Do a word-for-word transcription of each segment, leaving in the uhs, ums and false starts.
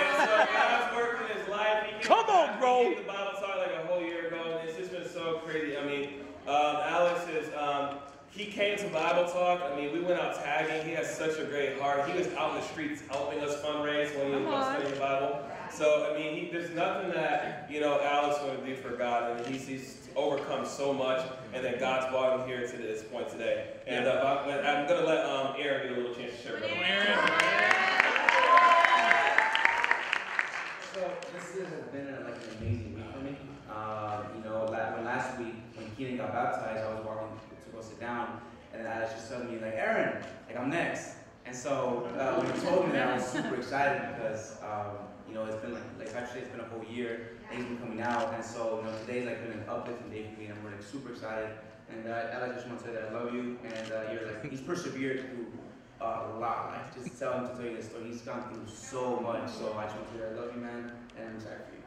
And so God's working his life. He came Come on, back, bro. He came to the Bible talk like a whole year ago, and it's just been so crazy. I mean, um, Alex is, um, he came to Bible talk. I mean, we went out tagging. He has such a great heart. He was out in the streets helping us fundraise when he was studying the Bible. So, I mean, he, there's nothing that, you know, Alex want to do for God. I mean, he's, he's overcome so much, and then God's brought him here to this point today. And uh, I'm going to let um, Aaron get a little chance to share with him. So this has been a, like an amazing week for me. Uh, you know, like, when last week when Keenan got baptized, I was walking to go sit down, and then Alex just told me like, Aaron, like I'm next. And so uh, when he told me that, I was super excited because um, you know it's been like, like actually it's been a whole year and he's been coming out, and so you know today's like been an uplifting day for me, and I'm like super excited. And uh, Alex, I just want to say that I love you, and uh, you're like he's persevered through a lot. Like just tell him to tell you this story. He's gone through so much. So I just want to say I love you, man, and I'm excited for you.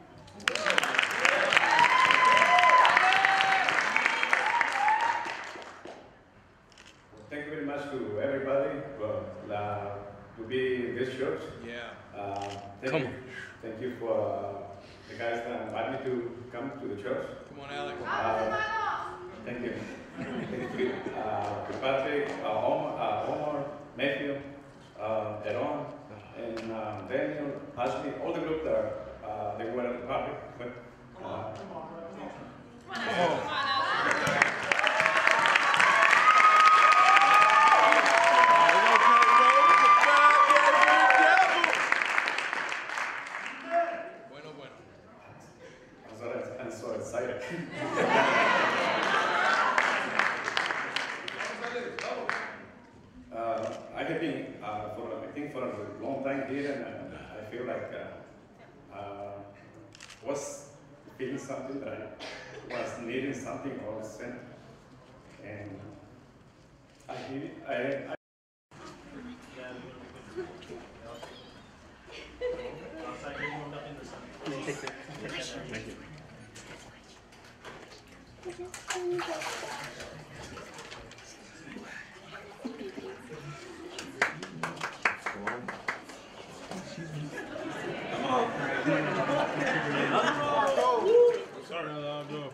Thank you very much to everybody for, uh, to be in this church. Yeah. Uh, thank Come you. on. Thank you for uh, the guys that invited me to come to the church. Come on, Alex. Uh, thank you. Thank you uh, to Patrick, uh, Omar, uh, Omar, Matthew, uh, Aaron, and uh, Daniel, Ashley, all the group that uh, they were at the party. But, uh, Bueno, bueno. I'm so, I'm so excited. uh, I have been uh, for I think for a long time here, and uh, I feel like uh, uh, was feeling something that I was needing something or sent, and I feel I. I Sorry, I'll go.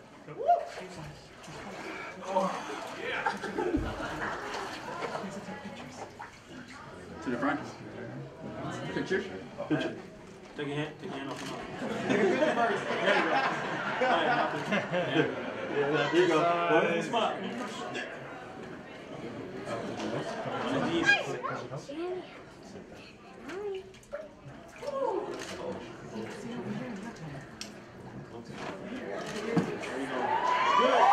To the front. Picture? Picture. Take your hand, take your hand off the mouth. Take a picture first. There you go. All right, now picture. Yeah, there you go. One in the spot. On the knees. There you go. Good.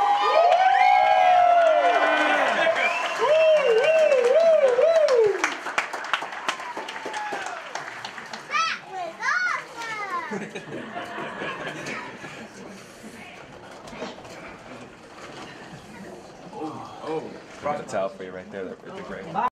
Oh, brought a towel for you right there. That'd be great.